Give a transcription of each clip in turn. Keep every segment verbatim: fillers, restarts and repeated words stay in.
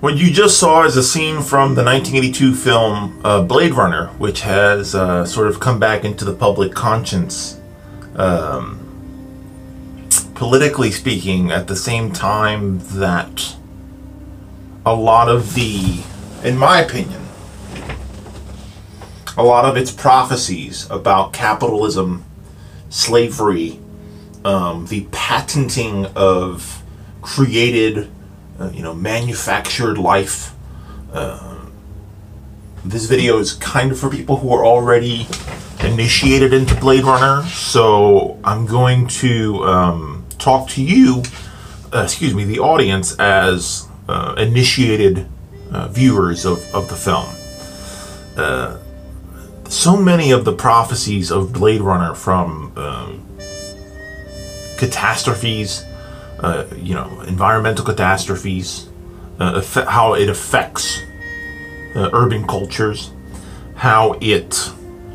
What you just saw is a scene from the nineteen eighty-two film uh, Blade Runner, which has uh, sort of come back into the public conscience, um, politically speaking, at the same time that a lot of the, in my opinion, a lot of its prophecies about capitalism, slavery, um, the patenting of created Uh, you know, manufactured life. Uh, this video is kind of for people who are already initiated into Blade Runner, so I'm going to um, talk to you, uh, excuse me, the audience, as uh, initiated uh, viewers of, of the film. Uh, so many of the prophecies of Blade Runner, from um, catastrophes, Uh, you know, environmental catastrophes, uh, how it affects uh, urban cultures, how it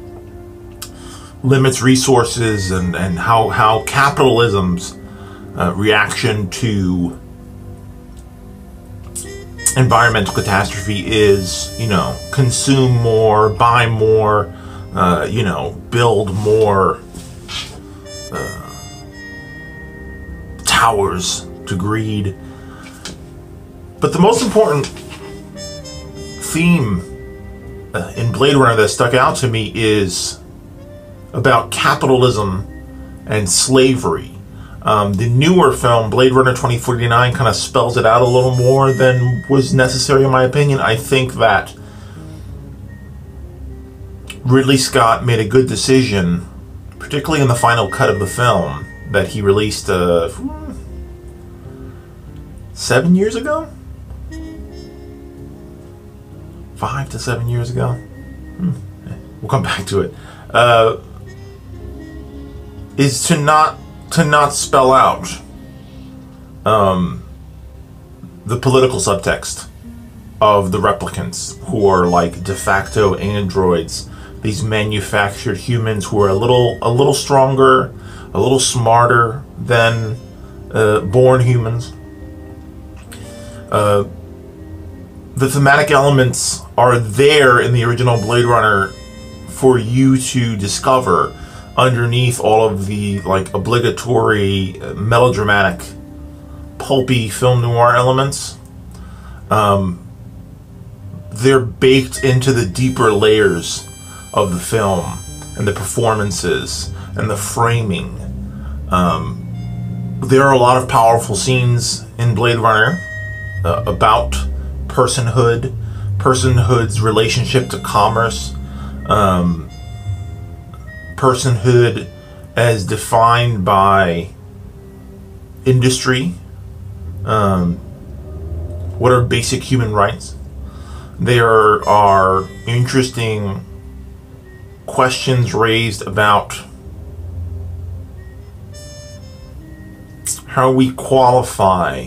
limits resources, and, and how, how capitalism's uh, reaction to environmental catastrophe is, you know, consume more, buy more, uh, you know, build more uh, towers to greed. But the most important theme uh, in Blade Runner that stuck out to me is about capitalism and slavery. Um, the newer film, Blade Runner twenty forty-nine, kind of spells it out a little more than was necessary, in my opinion. I think that Ridley Scott made a good decision, particularly in the final cut of the film, that he released uh, seven years ago? Five to seven years ago? Hmm. We'll come back to it. Uh, is to not to not spell out um, the political subtext of the replicants, who are like de facto androids, these manufactured humans who are a little a little stronger, a little smarter than uh, born humans. Uh, the thematic elements are there in the original Blade Runner for you to discover underneath all of the like obligatory, uh, melodramatic, pulpy film noir elements. Um, they're baked into the deeper layers of the film, and the performances, and the framing. Um, there are a lot of powerful scenes in Blade Runner uh, about personhood, personhood's relationship to commerce, um, personhood as defined by industry, um, what are basic human rights. There are interesting questions raised about how we qualify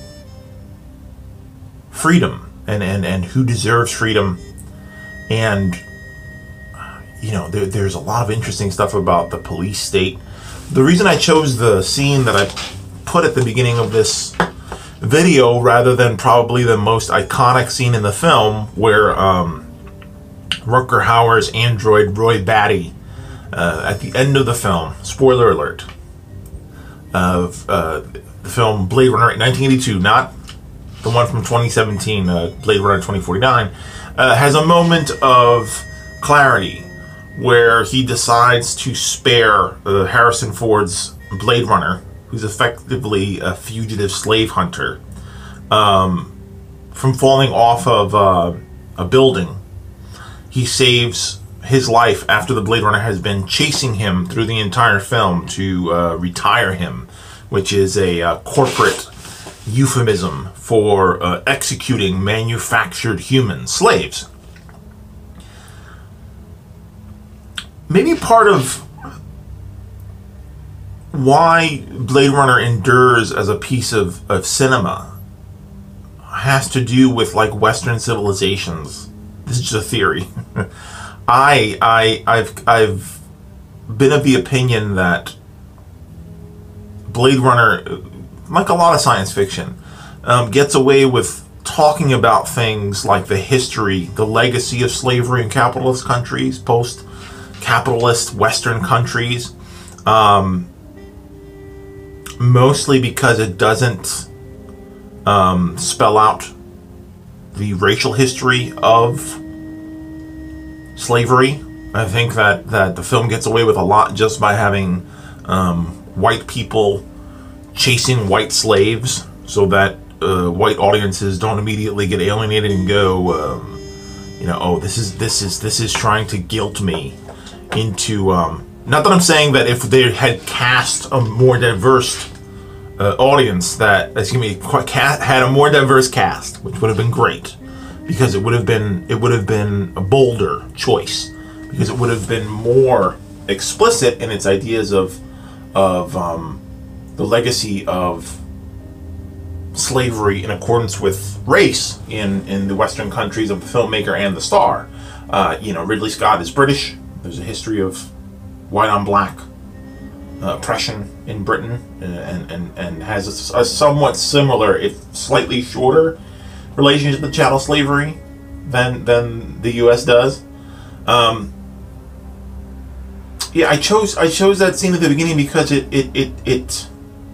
freedom, and, and, and who deserves freedom. And, you know, there, there's a lot of interesting stuff about the police state. The reason I chose the scene that I put at the beginning of this video, rather than probably the most iconic scene in the film, where um, Rutger Hauer's android Roy Batty, uh, at the end of the film, spoiler alert, of uh, the film Blade Runner nineteen eighty-two, not the one from twenty seventeen, uh, Blade Runner twenty forty-nine, uh, has a moment of clarity where he decides to spare uh, Harrison Ford's Blade Runner, who's effectively a fugitive slave hunter, um, from falling off of uh, a building. He saves his life after the Blade Runner has been chasing him through the entire film to uh, retire him, which is a uh, corporate euphemism for uh, executing manufactured human slaves. Maybe part of why Blade Runner endures as a piece of, of cinema has to do with like Western civilizations. This is just a theory. I I I've I've been of the opinion that Blade Runner, like a lot of science fiction, um, gets away with talking about things like the history, the legacy of slavery in capitalist countries, post-capitalist Western countries, um, mostly because it doesn't um, spell out the racial history of slavery. I think that, that the film gets away with a lot just by having um, white people chasing white slaves, so that uh, white audiences don't immediately get alienated and go, um, you know, oh, this is this is this is trying to guilt me into. Um, not that I'm saying that if they had cast a more diverse uh, audience, that excuse me, had a more diverse cast, which would have been great, because it would have been it would have been a bolder choice, because it would have been more explicit in its ideas of of um, the legacy of slavery in accordance with race in in the Western countries of the filmmaker and the star. Uh, you know, Ridley Scott is British. There's a history of white on black uh, oppression in Britain, and and and has a, a somewhat similar, if slightly shorter, relationship with chattel slavery than than the U S does. Um, yeah, I chose I chose that scene at the beginning because it it it, it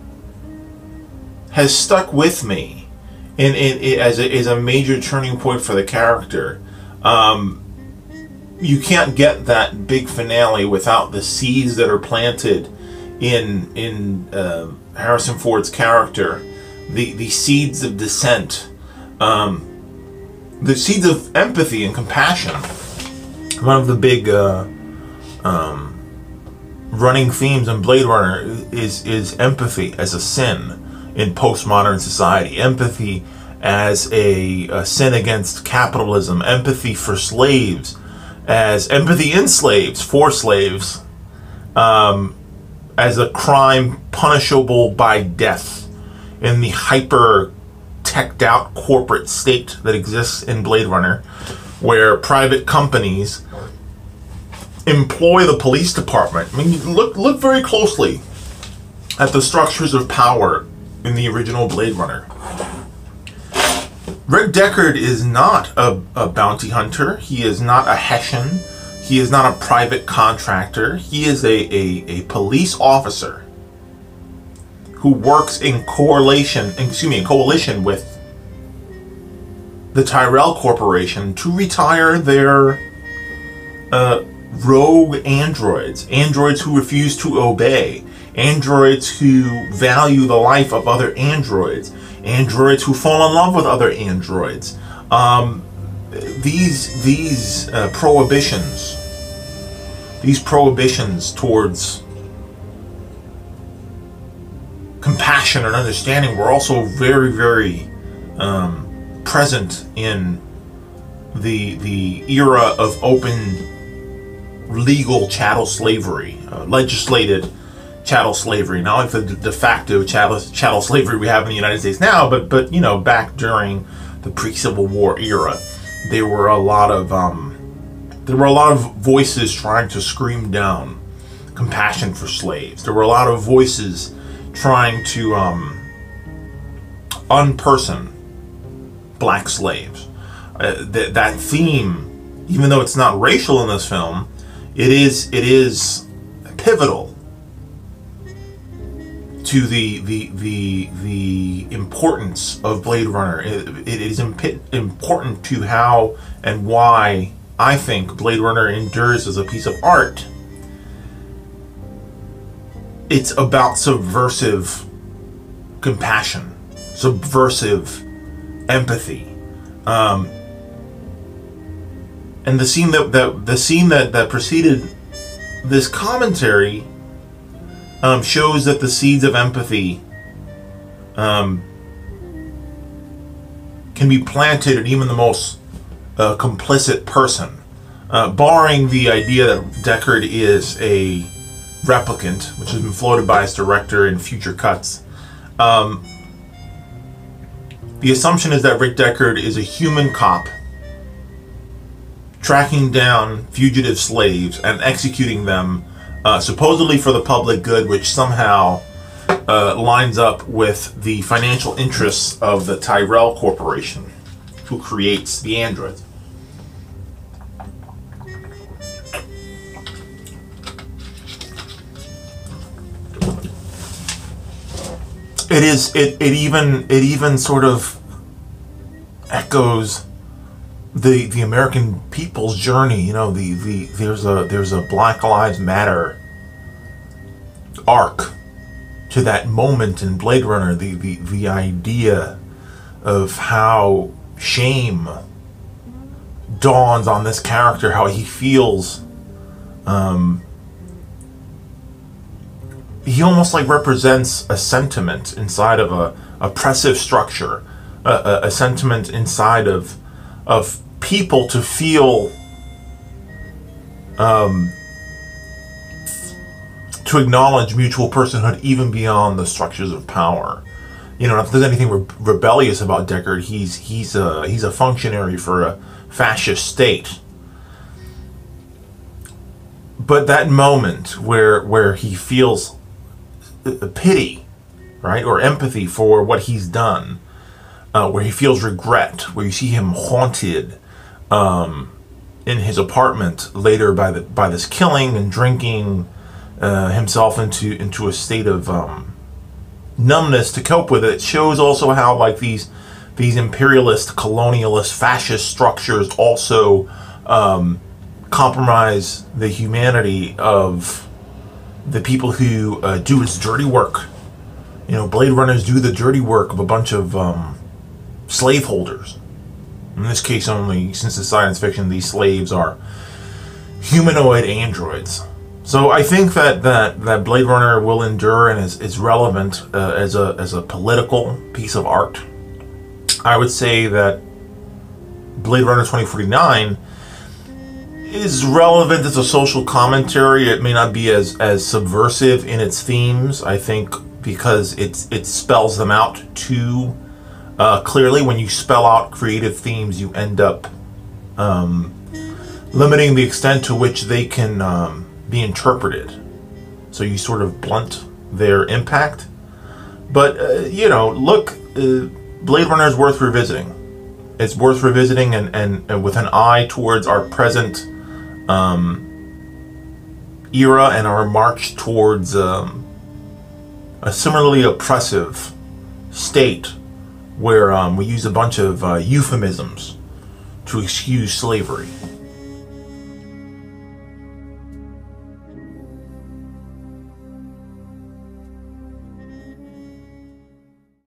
has stuck with me, and it, it as a, as a major turning point for the character. Um, you can't get that big finale without the seeds that are planted in in uh, Harrison Ford's character, the the seeds of dissent, um, the seeds of empathy and compassion. One of the big uh, um, running themes in Blade Runner is is empathy as a sin in postmodern society, empathy as a, a sin against capitalism, empathy for slaves, as empathy in slaves, for slaves, um, as a crime punishable by death in the hyper teched out corporate state that exists in Blade Runner, where private companies employ the police department. I mean, look look very closely at the structures of power in the original Blade Runner. Rick Deckard is not a, a bounty hunter. He is not a Hessian. He is not a private contractor. He is a, a, a police officer who works in correlation, excuse me, in coalition with the Tyrell Corporation to retire their uh, rogue androids, androids who refuse to obey, androids who value the life of other androids, androids who fall in love with other androids. Um, these these uh, prohibitions, these prohibitions towards compassion and understanding were also very, very um, present in the the era of open legal chattel slavery, uh, legislated chattel slavery, not like the de facto chattel, chattel slavery we have in the United States now, but but you know, back during the pre-Civil War era, there were a lot of um, there were a lot of voices trying to scream down compassion for slaves. There were a lot of voices trying to um, unperson black slaves. Uh, th that theme, even though it's not racial in this film, it is it is pivotal to the the the the importance of Blade Runner. It, it is imp important to how and why I think Blade Runner endures as a piece of art. It's about subversive compassion, subversive empathy, um, and the scene that, that the scene that that preceded this commentary um, shows that the seeds of empathy um, can be planted in even the most uh, complicit person, uh, barring the idea that Deckard is a replicant, which has been floated by his director in future cuts. Um, the assumption is that Rick Deckard is a human cop tracking down fugitive slaves and executing them uh, supposedly for the public good, which somehow uh, lines up with the financial interests of the Tyrell Corporation. who creates the androids. It is. It. It even. It even sort of echoes the the American people's journey. You know, the the there's a there's a Black Lives Matter arc to that moment in Blade Runner. The the the idea of how shame dawns on this character, how he feels. Um, he almost like represents a sentiment inside of a oppressive structure, a, a, a sentiment inside of of people to feel, um, to acknowledge mutual personhood even beyond the structures of power. You know, if there's anything re- rebellious about Deckard, he's he's a he's a functionary for a fascist state. But that moment where where he feels pity, right, or empathy for what he's done, uh, where he feels regret, where you see him haunted um, in his apartment later by the by this killing and drinking uh, himself into into a state of um, numbness to cope with it. It shows also how like these these imperialist, colonialist, fascist structures also um, compromise the humanity of the people who uh, do its dirty work. You know, Blade Runners do the dirty work of a bunch of um, slaveholders. In this case only, since it's science fiction, these slaves are humanoid androids. So I think that, that, that Blade Runner will endure and is, is relevant uh, as a as a political piece of art. I would say that Blade Runner twenty forty-nine is relevant as a social commentary. It may not be as, as subversive in its themes, I think, because it's, it spells them out too uh, clearly. When you spell out creative themes, you end up um, limiting the extent to which they can um, be interpreted. So you sort of blunt their impact. But, uh, you know, look, uh, Blade Runner is worth revisiting. It's worth revisiting and, and, and with an eye towards our present um, era and our march towards um, a similarly oppressive state where um, we use a bunch of uh, euphemisms to excuse slavery.